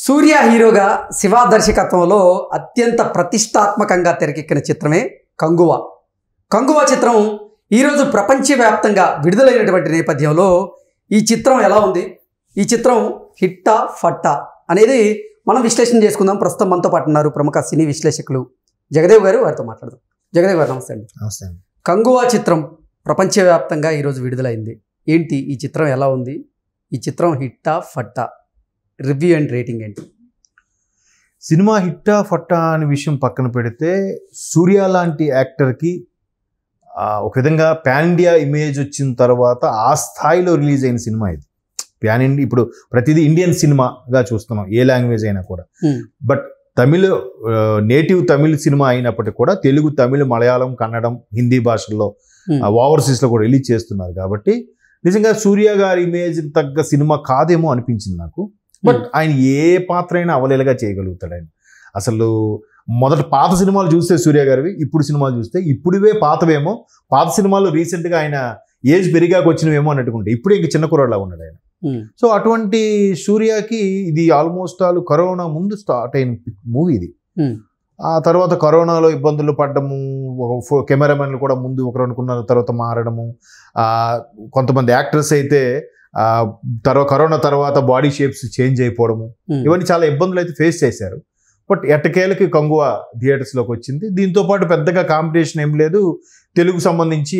సూర్య హీరోగా శివ దర్శకత్వంలో అత్యంత ప్రతిష్టాత్మకంగా తెరకెక్కిన చిత్రమే కంగువ. కంగువ చిత్రం ఈరోజు ప్రపంచవ్యాప్తంగా విడుదలైనటువంటి నేపథ్యంలో ఈ చిత్రం ఎలా ఉంది, ఈ చిత్రం హిట్టా ఫట్టా అనేది మనం విశ్లేషణ చేసుకుందాం. ప్రస్తుతం మనతో పాటు ఉన్నారు ప్రముఖ సినీ విశ్లేషకులు జగదేవ్ గారు, వారితో మాట్లాడదాం. జగదేవ్ గారు నమస్తే అండి. నమస్తే అండి. కంగువ చిత్రం ప్రపంచవ్యాప్తంగా ఈరోజు విడుదలైంది. ఏంటి ఈ చిత్రం ఎలా ఉంది, ఈ చిత్రం హిట్టా ఫట్టా, రివ్యూ అండ్ రేటింగ్ ఏంటి? సినిమా హిట్టా ఫట్టా అనే విషయం పక్కన పెడితే సూర్య లాంటి యాక్టర్కి ఒక విధంగా పాన్ ఇండియా ఇమేజ్ వచ్చిన తర్వాత ఆ స్థాయిలో రిలీజ్ అయిన సినిమా ఇది. పాన్ ఇండియా ఇప్పుడు ప్రతిదీ ఇండియన్ సినిమాగా చూస్తున్నాం, ఏ లాంగ్వేజ్ అయినా కూడా. బట్ తమిళ నేటివ్ తమిళ్ సినిమా అయినప్పటికీ కూడా తెలుగు, తమిళ్, మలయాళం, కన్నడం, హిందీ భాషల్లో ఓవర్సీస్లో కూడా రిలీజ్ చేస్తున్నారు. కాబట్టి నిజంగా సూర్య గారి ఇమేజ్ తగ్గ సినిమా కాదేమో అనిపించింది నాకు. బట్ ఆయన ఏ పాత్ర అయినా అవలేలుగా చేయగలుగుతాడు ఆయన. అసలు మొదట పాత సినిమాలు చూస్తే సూర్య గారివి, ఇప్పుడు సినిమాలు చూస్తే ఇప్పుడువే పాతవేమో, పాత సినిమాలు రీసెంట్గా ఆయన ఏజ్ పెరిగాక వచ్చినవేమో అన్నట్టుకుంటే ఇప్పుడే ఇంక చిన్న కుర్రాడులా ఉన్నాడు ఆయన. సో అటువంటి సూర్యకి ఇది ఆల్మోస్ట్ ఆల్ కరోనా ముందు స్టార్ట్ అయిన మూవీ ఇది. ఆ తర్వాత కరోనాలో ఇబ్బందులు పడ్డము, కెమెరామెన్లు కూడా ముందు ఒకరు అనుకున్న తర్వాత మారడము, కొంతమంది యాక్టర్స్ అయితే కరోనా తర్వాత బాడీ షేప్స్ చేంజ్ అయిపోవడము, ఇవన్నీ చాలా ఇబ్బందులు అయితే ఫేస్ చేశారు. బట్ ఎట్టకేలకి కంగువ థియేటర్స్లోకి వచ్చింది. దీంతో పాటు పెద్దగా కాంపిటీషన్ ఏం లేదు. తెలుగు సంబంధించి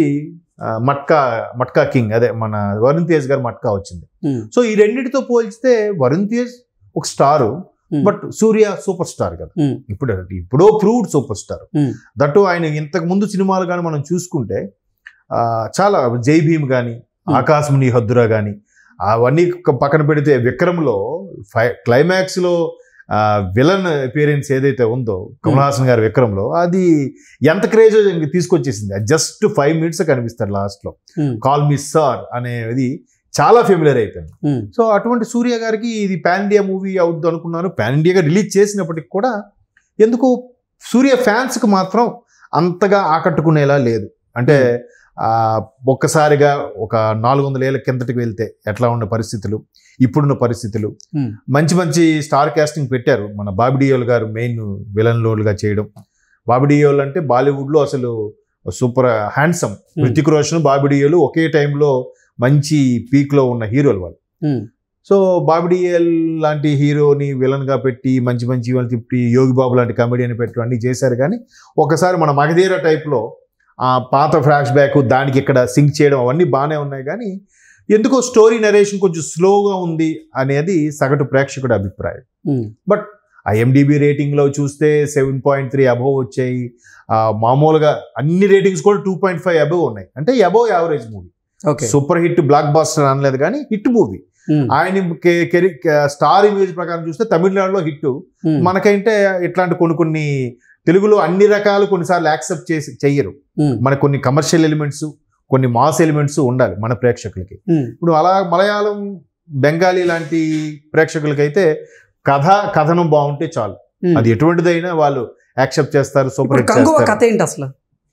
మట్కా కింగ్, అదే మన వరుణ్ తేజ్ గారు మట్కా వచ్చింది. సో ఈ రెండింటితో పోల్చితే వరుణ్ తేజ్ ఒక star, but Surya super star కదా. ఇప్పుడో ప్రూవ్డ్ సూపర్ స్టార్. దట్టు ఆయన ఇంతకు ముందు సినిమాలు కానీ మనం చూసుకుంటే చాలా జై భీమ్ కానీ, ఆకాశం నీ హద్దురా కానీ, అవన్నీ పక్కన పెడితే విక్రమ్లో క్లైమాక్స్లో విలన్ అపియరెన్స్ ఏదైతే ఉందో కమల్ హాసన్ గారి విక్రమ్లో, అది ఎంత క్రేజ్ తీసుకొచ్చేసింది. జస్ట్ 5 minutes కనిపిస్తాడు లాస్ట్లో. కాల్ మీ సార్ అనేది చాలా ఫెమిలియర్ అయిపోయింది. సో అటువంటి సూర్య గారికి ఇది పాన్ ఇండియా మూవీ అవుద్దు అనుకున్నాను. పాన్ ఇండియాగా రిలీజ్ చేసినప్పటికి కూడా ఎందుకు సూర్య ఫ్యాన్స్కి మాత్రం అంతగా ఆకట్టుకునేలా లేదు. అంటే ఒక్కసారిగా ఒక 400 ఏళ్ళ కిందటికి వెళ్తే ఎట్లా ఉన్న పరిస్థితులు, ఇప్పుడున్న పరిస్థితులు, మంచి మంచి స్టార్ కాస్టింగ్ పెట్టారు. మన బాబీ డియోల్ గారు మెయిన్ విలన్ రోల్గా చేయడం. బాబీ డియోల్ అంటే బాలీవుడ్లో అసలు సూపర్ హ్యాండ్సమ్. హృతిక్ రోషన్, బాబీ డియోల్ ఒకే టైంలో మంచి పీక్లో ఉన్న హీరోలు వాళ్ళు. సో బాబీ డియోల్ లాంటి హీరోని విలన్గా పెట్టి మంచి మంచి వాళ్ళు తిప్పి యోగి బాబు లాంటి కమెడియన్ పెట్టడం అన్నీ చేశారు. కానీ ఒకసారి మన మగధీర టైప్లో ఆ పాత ఫ్లాష్ బ్యాక్ దానికి ఇక్కడ సింక్ చేయడం అవన్నీ బాగానే ఉన్నాయి. కానీ ఎందుకో స్టోరీ నరేషన్ కొంచెం స్లోగా ఉంది అనేది సగటు ప్రేక్షకుడి అభిప్రాయం. బట్ IMDb రేటింగ్లో చూస్తే 7.3 అబోవ్ వచ్చాయి. మామూలుగా అన్ని రేటింగ్స్ కూడా 2.5 అబోవ్ ఉన్నాయి. అంటే above average movie. Super hit blockbuster అనలేదు కానీ హిట్ మూవీ. ఆయన స్టార్ ఇమేజ్ ప్రకారం చూస్తే తమిళనాడులో హిట్. మనకంటే ఇట్లాంటి కొన్ని తెలుగులో అన్ని రకాలు కొన్నిసార్లు యాక్సెప్ట్ చెయ్యరు. మనకు కొన్ని కమర్షియల్ ఎలిమెంట్స్, కొన్ని మాస్ ఎలిమెంట్స్ ఉండాలి మన ప్రేక్షకులకి. ఇప్పుడు అలా మలయాళం, బెంగాలీ లాంటి ప్రేక్షకులకైతే కథనం బాగుంటే చాలు, అది ఎటువంటిదైనా వాళ్ళు యాక్సెప్ట్ చేస్తారు, సూపర్ హిట్ చేస్తారు. కథ ఏంటి అసలు?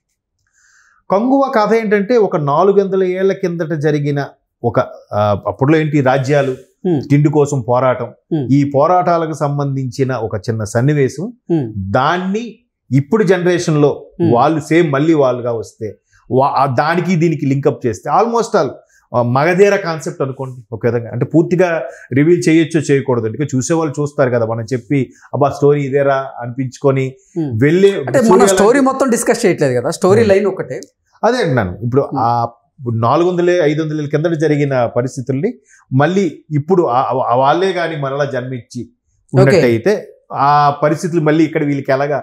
కంగువ కథ ఏంటంటే ఒక 400 ఏళ్ల కిందట జరిగిన ఒక అప్పట్లో ఏంటి రాజ్యాలు, తిండి కోసం పోరాటం, ఈ పోరాటాలకు సంబంధించిన ఒక చిన్న సన్నివేశం. దాన్ని ఇప్పుడు జనరేషన్ లో వాళ్ళు సేమ్ మళ్ళీ వాళ్ళుగా వస్తే దానికి దీనికి లింకప్ చేస్తే ఆల్మోస్ట్ ఆల్ మగధీర కాన్సెప్ట్ అనుకోండి ఒక విధంగా. అంటే పూర్తిగా రివీల్ చేయొచ్చో చేయకూడదు, అంటే చూసేవాళ్ళు చూస్తారు కదా, మనం చెప్పి అబ్బా స్టోరీ ఇదేరా అనిపించుకొని వెళ్ళి స్టోరీ మొత్తం డిస్కస్ చేయట్లేదు కదా, స్టోరీ లైన్ ఒకటే. అదే అంటున్నాను. ఇప్పుడు ఆ 400-500 ఏళ్ళ కిందట జరిగిన పరిస్థితుల్ని మళ్ళీ ఇప్పుడు వాళ్ళే కానీ మరలా జన్మించి ఉన్నట్టయితే ఆ పరిస్థితులు మళ్ళీ ఇక్కడ వీళ్ళకి ఎలాగా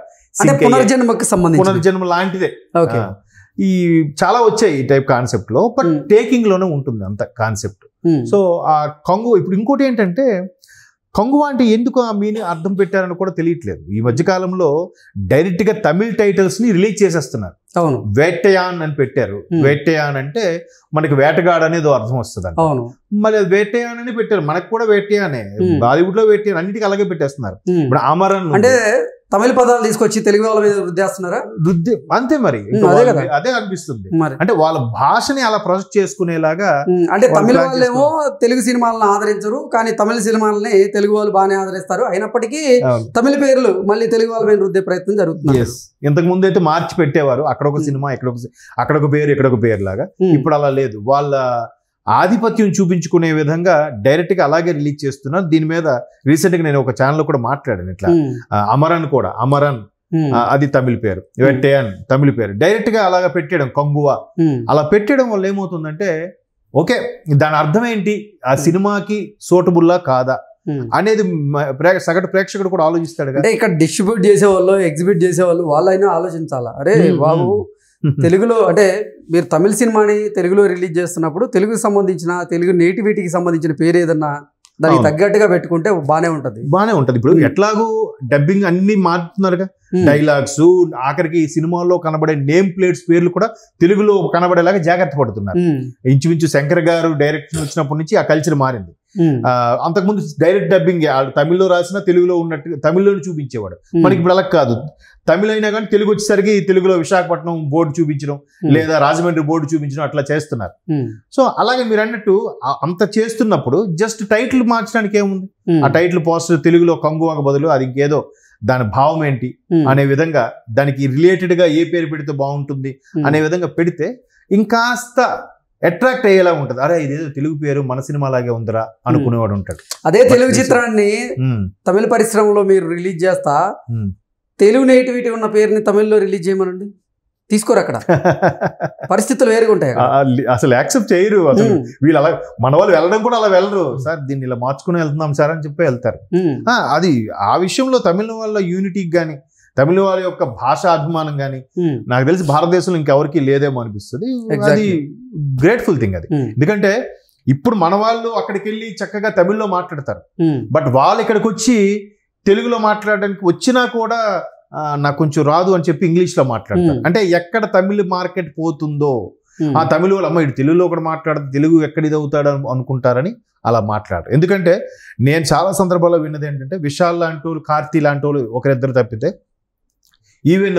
పునర్జన్మ లాంటిదే. ఈ చాలా వచ్చాయి ఈ టైప్ కాన్సెప్ట్ లో, బట్ టేకింగ్ లోనే ఉంటుంది అంత కాన్సెప్ట్. సో ఆ కంగువ ఇప్పుడు ఇంకోటి ఏంటంటే, కంగువ అంటే ఎందుకు ఆ మీనింగ్ అర్థం పెట్టారని కూడా తెలియట్లేదు. ఈ మధ్యకాలంలో డైరెక్ట్ గా తమిళ్ టైటిల్స్ ని రిలీజ్ చేసేస్తున్నారు. వేటయాన్ అని పెట్టారు. వేటయాన్ అంటే మనకి వేటగాడు అనేది అర్థం వస్తుంది అంట. మళ్ళీ వేటయాన్ అని పెట్టారు, మనకు కూడా వేటయానే, బాలీవుడ్ లో వేటయాన్, అన్నిటికీ అలాగే పెట్టేస్తున్నారు. ఇప్పుడు అమరన్ అంటే తమిళ పదాలు తీసుకొచ్చి తెలుగు వాళ్ళ మీద వృద్ధిస్తున్నారా? అంతే మరి, అదే అనిపిస్తుంది. అంటే వాళ్ళ భాషని అలా ప్రొజెక్ట్ చేసుకునేలాగా. అంటే తమిళ వాళ్ళేమో తెలుగు సినిమాలను ఆదరించరు, కానీ తమిళ సినిమాలని తెలుగు వాళ్ళు బాగానే ఆదరిస్తారు. అయినప్పటికీ తమిళ పేర్లు మళ్ళీ తెలుగు వాళ్ళ మీద రుద్దే ప్రయత్నం జరుగుతుంది. ఇంతకు ముందు అయితే మార్చి పెట్టేవారు, అక్కడ ఒక సినిమా అక్కడ ఒక పేరు ఇక్కడ ఒక పేరు లాగా. ఇప్పుడు అలా లేదు, వాళ్ళ ఆధిపత్యం చూపించుకునే విధంగా డైరెక్ట్ గా అలాగే రిలీజ్ చేస్తున్నారు. దీని మీద రీసెంట్ గా నేను ఒక ఛానల్ కూడా మాట్లాడాను ఇట్లా. అమరన్ అది తమిళ పేరు, వెట్టేయన్ తమిళ పేరు, డైరెక్ట్ గా అలాగా పెట్టేయడం, కంగువా అలా పెట్టడం వల్ల ఏమవుతుందంటే ఓకే దాని అర్థం ఏంటి, ఆ సినిమాకి సూటబుల్లా కాదా అనేది సగటు ప్రేక్షకుడు కూడా ఆలోచిస్తాడు. అంటే ఇక్కడ డిస్ట్రిబ్యూట్ చేసేవాళ్ళు, ఎగ్జిబిట్ చేసేవాళ్ళు వాళ్ళైనా ఆలోచించాలా, అరే బాబు తెలుగులో అంటే మీరు తమిళ సినిమాని తెలుగులో రిలీజ్ చేస్తున్నప్పుడు తెలుగుకి సంబంధించిన తెలుగు నేటివిటీకి సంబంధించిన పేరు ఏదన్నా దానికి తగ్గట్టుగా పెట్టుకుంటే బానే ఉంటది. ఇప్పుడు ఎట్లాగూ డబ్బింగ్ అన్ని మారుతున్నారుగా, డైలాగ్స్ ఆఖరికి సినిమాల్లో కనబడే నేమ్ ప్లేట్స్ పేర్లు కూడా తెలుగులో కనబడేలాగా జాగ్రత్త పడుతున్నారు. ఇంచుమించు శంకర్ గారు డైరెక్షన్ వచ్చినప్పటి నుంచి ఆ కల్చర్ మారింది. అంతకుముందు డైరెక్ట్ డబ్బింగ్ తమిళ్లో రాసిన తెలుగులో ఉన్నట్టు తమిళ్లోనే చూపించేవాడు. మనకి ఇప్పుడు అలా కాదు, తమిళ అయినా కానీ తెలుగు వచ్చేసరికి తెలుగులో విశాఖపట్నం బోర్డు చూపించడం లేదా రాజమండ్రి బోర్డు చూపించడం అట్లా చేస్తున్నారు. సో అలాగే మీరు అన్నట్టు అంత చేస్తున్నప్పుడు జస్ట్ టైటిల్ మార్చడానికి ఏముంది, ఆ టైటిల్ పోస్టర్ తెలుగులో కంగువాకు బదులు అది ఇంకేదో దాని భావం ఏంటి అనే విధంగా దానికి రిలేటెడ్ గా ఏ పేరు పెడితే బాగుంటుంది అనే విధంగా పెడితే ఇంకాస్త అట్రాక్ట్ అయ్యేలా ఉంటది. అరే ఇదేదో తెలుగు పేరు మన సినిమా లాగే ఉందిరా అనుకునేవాడు ఉంటాడు. అదే తెలుగు చిత్రాన్ని తమిళ పరిశ్రమలో మీరు రిలీజ్ చేస్తా తెలుగు నేటివిటీ ఉన్న పేరుని తమిళ్లో రిలీజ్ చేయమనండి, తీసుకోరు, అక్కడ పరిస్థితులు వేరుగా ఉంటాయి, అసలు యాక్సెప్ట్ చేయరు. అసలు వీళ్ళు అలా మన వాళ్ళు వెళ్ళడం కూడా అలా వెళ్ళరు, సార్ దీన్ని ఇలా మార్చుకుని వెళ్తున్నాం సార్ అని చెప్పి వెళ్తారు. అది ఆ విషయంలో తమిళ వాళ్ళ యూనిటీకి కానీ తమిళ వాళ్ళ యొక్క భాషా అభిమానం కానీ నాకు తెలిసి భారతదేశంలో ఇంకెవరికి లేదేమో అనిపిస్తుంది. అది గ్రేట్ఫుల్ థింగ్ అది. ఎందుకంటే ఇప్పుడు మన వాళ్ళు అక్కడికి వెళ్ళి చక్కగా తమిళ్లో మాట్లాడతారు, బట్ వాళ్ళు ఇక్కడికి వచ్చి తెలుగులో మాట్లాడడానికి వచ్చినా కూడా నాకు కొంచెం రాదు అని చెప్పి ఇంగ్లీష్లో మాట్లాడతారు. అంటే ఎక్కడ తమిళ మార్కెట్ పోతుందో ఆ తమిళ వాళ్ళు అమ్మ ఇటు తెలుగులో కూడా మాట్లాడదు, తెలుగు ఎక్కడ ఇది అవుతాడు అనుకుంటారని అలా మాట్లాడరు. ఎందుకంటే నేను చాలా సందర్భాల్లో విన్నది ఏంటంటే విశాల్ లాంటి వాళ్ళు, కార్తీ లాంటి వాళ్ళు ఒకరిద్దరు తప్పితే ఈవెన్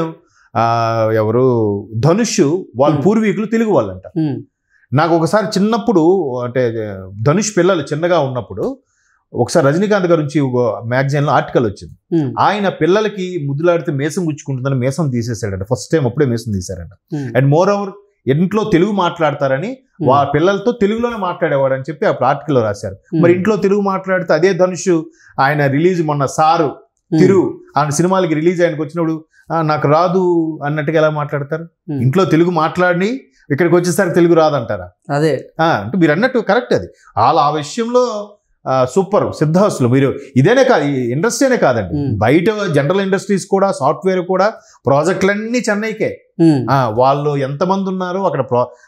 ఎవరు ధనుష్ వాళ్ళ పూర్వీకులు తెలుగు వాళ్ళంట. నాకు ఒకసారి చిన్నప్పుడు అంటే ధనుష్ పిల్లలు చిన్నగా ఉన్నప్పుడు ఒకసారి రజనీకాంత్ గారి నుంచి మ్యాగజైన్లో ఆర్టికల్ వచ్చింది. ఆయన పిల్లలకి ముద్దులాడితే మేసం గుచ్చుకుంటుందని మేసం తీసేసాడంట, ఫస్ట్ టైం అప్పుడే మేసం తీశారంట. అండ్ మోర్ ఓవర్ ఇంట్లో తెలుగు మాట్లాడతారని వాళ్ళ పిల్లలతో తెలుగులోనే మాట్లాడేవాడు అని చెప్పి అప్పుడు ఆర్టికల్లో రాశారు. మరి ఇంట్లో తెలుగు మాట్లాడితే అదే ధనుష్ ఆయన రిలీజ్ మొన్న సారు తిరు ఆయన సినిమాలకి రిలీజ్ ఆయనకు వచ్చినప్పుడు నాకు రాదు అన్నట్టుగా ఎలా మాట్లాడతారు? ఇంట్లో తెలుగు మాట్లాడి ఇక్కడికి వచ్చేసరికి తెలుగు రాదంటారా? అదే అంటే మీరు అన్నట్టు కరెక్ట్. అది వాళ్ళ ఆ విషయంలో సూపర్ సిద్ధాస్తులు. మీరు ఇదేనే కాదు, ఇండస్ట్రీనే కాదండి, బయట జనరల్ ఇండస్ట్రీస్ కూడా సాఫ్ట్వేర్ కూడా ప్రాజెక్టులన్నీ చెన్నైకే. వాళ్ళు ఎంతమంది ఉన్నారు అక్కడ,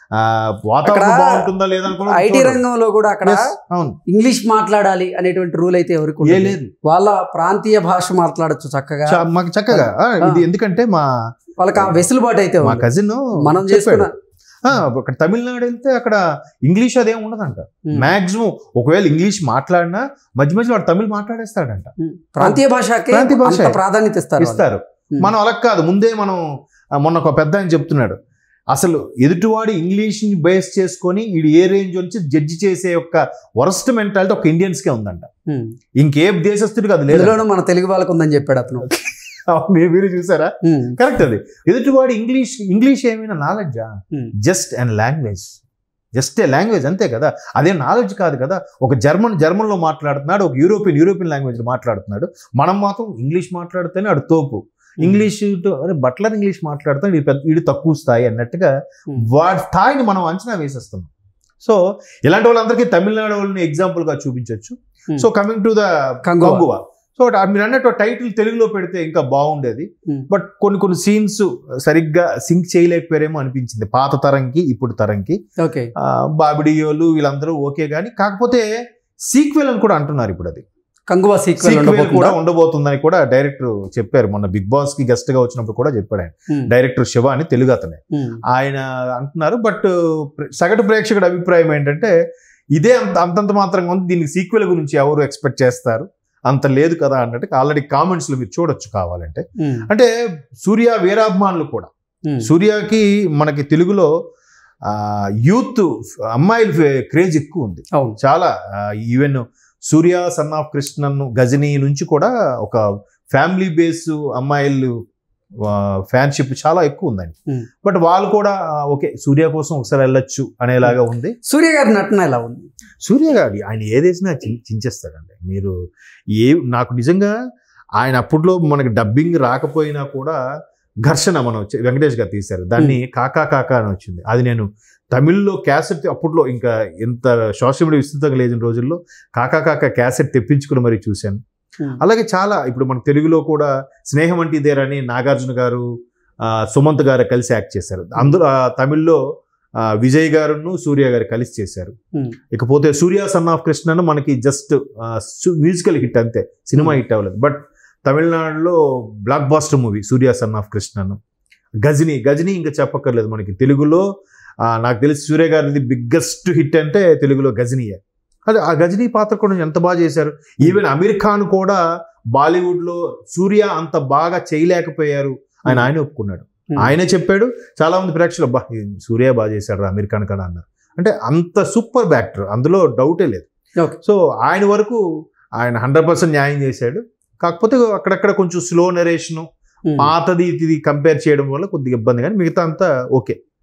వాతావరణం బాగుంటుందా లేదా అనుకో. ఐటీ రంగంలో కూడా అక్కడ ఇంగ్లీష్ మాట్లాడాలి అనేటువంటి రూల్ అయితే ఎవరికి లేదు, వాళ్ళ ప్రాంతీయ భాష మాట్లాడచ్చు చక్కగా. మాకు చక్కగా ఇది ఎందుకంటే వాళ్ళకి ఆ వెసులుబాటు అయితే మా కజిన్ మనం చేసుకున్న అక్కడ తమిళనాడు వెళ్తే అక్కడ ఇంగ్లీష్ అదేం ఉండదంట. మాక్సిమం ఒకవేళ ఇంగ్లీష్ మాట్లాడినా మధ్య మధ్యలో వాడు తమిళ్ మాట్లాడేస్తాడంట. ప్రాంతీయ భాష ప్రాధాన్యత ఇస్తారు. మనం అలా కాదు. ముందే మనం మొన్న ఒక పెద్ద ఆయన చెప్తున్నాడు, అసలు ఎదుటివాడు ఇంగ్లీష్ ని బేస్ చేసుకొని వీడు ఏ రేంజ్ నుంచి జడ్జి చేసే యొక్క వరస్ట్ మెంటాలిటీ ఒక ఇండియన్స్కే ఉందంట, ఇంకే దేశస్తుడికి అది లేదు. మన తెలుగు వాళ్ళకు ఉందని చెప్పాడు అతను. మీరు చూసారా? కరెక్ట్. అది ఎదుటివాడు ఇంగ్లీష్ ఏమైనా నాలెడ్జా? Just and language, just a language అంతే కదా, అదే నాలెడ్జ్ కాదు కదా. ఒక జర్మన్లో మాట్లాడుతున్నాడు, ఒక యూరోపియన్ లాంగ్వేజ్ మాట్లాడుతున్నాడు, మనం మాత్రం ఇంగ్లీష్ మాట్లాడితేనే అడు తోపు, ఇంగ్లీష్ బట్లర్ ఇంగ్లీష్ మాట్లాడుతాడు వీడు తక్కువ స్థాయి అన్నట్టుగా వాడి స్థాయిని మనం అంచనా వేసేస్తున్నాం. సో ఇలాంటి వాళ్ళందరికీ తమిళనాడు వాళ్ళని ఎగ్జాంపుల్గా చూపించవచ్చు. So coming to the Kanguva, so మీరు అన్నట్టు టైటిల్ తెలుగులో పెడితే ఇంకా బాగుండేది, బట్ కొన్ని సీన్స్ సరిగ్గా సింక్ చేయలేకపోయారేమో అనిపించింది పాత తరంకి ఇప్పుడు తరంకి. బాబిడియోలు వీళ్ళందరూ ఓకే కానీ, కాకపోతే సీక్వెల్ అని కూడా అంటున్నారు ఇప్పుడు. అది కంగువా సీక్వెల్ కూడా ఉండబోతుందని కూడా డైరెక్టర్ చెప్పారు. మొన్న బిగ్ బాస్ కి గెస్ట్ గా వచ్చినప్పుడు కూడా చెప్పాడు ఆయన, డైరెక్టర్ శివ అని, తెలుగు అతనే ఆయన అంటున్నారు. బట్ సగటు ప్రేక్షకుడి అభిప్రాయం ఏంటంటే ఇదే అంతంత మాత్రంగా ఉంది, దీనికి సీక్వెల్ గురించి ఎవరు ఎక్స్పెక్ట్ చేస్తారు అంత లేదు కదా అన్నట్టు ఆల్రెడీ కామెంట్స్లో మీరు చూడొచ్చు కావాలంటే. అంటే సూర్య వీరాభిమానులు కూడా, సూర్యకి మనకి తెలుగులో యూత్ అమ్మాయిల క్రేజ్ ఎక్కువ ఉంది చాలా. Even Surya son of Krishnan Ghajini నుంచి కూడా ఒక ఫ్యామిలీ బేస్ అమ్మాయిలు ఫ్యాన్షిప్ చాలా ఎక్కువ ఉందండి. బట్ వాళ్ళు కూడా ఓకే సూర్య కోసం ఒకసారి వెళ్ళొచ్చు అనేలాగా ఉంది. సూర్య గారి నటన ఎలా ఉంది? సూర్య గారి ఆయన ఏదేసినా చించేస్తాడండి. మీరు నాకు నిజంగా ఆయన అప్పట్లో మనకి డబ్బింగ్ రాకపోయినా కూడా ఘర్షణ మనం వెంకటేష్ గారు తీశారు, దాన్ని కాకా కాకా అని వచ్చింది. అది నేను తమిళ్లో క్యాసెట్ అప్పట్లో ఇంకా ఎంత సోషల్ మీడియా విస్తృతంగా లేని రోజుల్లో కాకా కాకా క్యాసెట్ తెప్పించుకుని మరీ చూశాను. అలాగే చాలా ఇప్పుడు మన తెలుగులో కూడా స్నేహం అంటే ఇదేరని నాగార్జున గారు సుమంత్ గారు కలిసి యాక్ట్ చేశారు. అందులో తమిళ్లో విజయ్ గారును సూర్య గారు కలిసి చేశారు. ఇకపోతే సూర్య సన్ ఆఫ్ కృష్ణను మనకి జస్ట్ మ్యూజికల్ హిట్ అంతే, సినిమా హిట్ అవ్వలేదు. బట్ తమిళనాడులో blockbuster movie Surya son of Krishnan. Ghajini ఇంకా చెప్పక్కర్లేదు మనకి తెలుగులో. నాకు తెలిసి సూర్య గారిది బిగ్గెస్ట్ హిట్ అంటే తెలుగులో గజనీయే. అదే ఆ గజనీ పాత్ర కూడా ఎంత బాగా చేశారు. ఈవెన్ అమీర్ ఖాన్ కూడా బాలీవుడ్లో సూర్య అంత బాగా చేయలేకపోయారు ఆయన ఒప్పుకున్నాడు. ఆయనే చెప్పాడు, చాలా మంది ప్రేక్షకులు అబ్బా సూర్య బాగా చేశాడు అమీర్ ఖాన్ కూడా అన్నారు. అంటే అంత సూపర్ యాక్టర్, అందులో డౌటే లేదు. సో ఆయన వరకు ఆయన 100% న్యాయం చేశాడు. కాకపోతే అక్కడక్కడ కొంచెం స్లో నరేషను, పాతది ఇది కంపేర్ చేయడం వల్ల కొద్దిగా ఇబ్బంది, కానీ మిగతా అంతా ఓకే.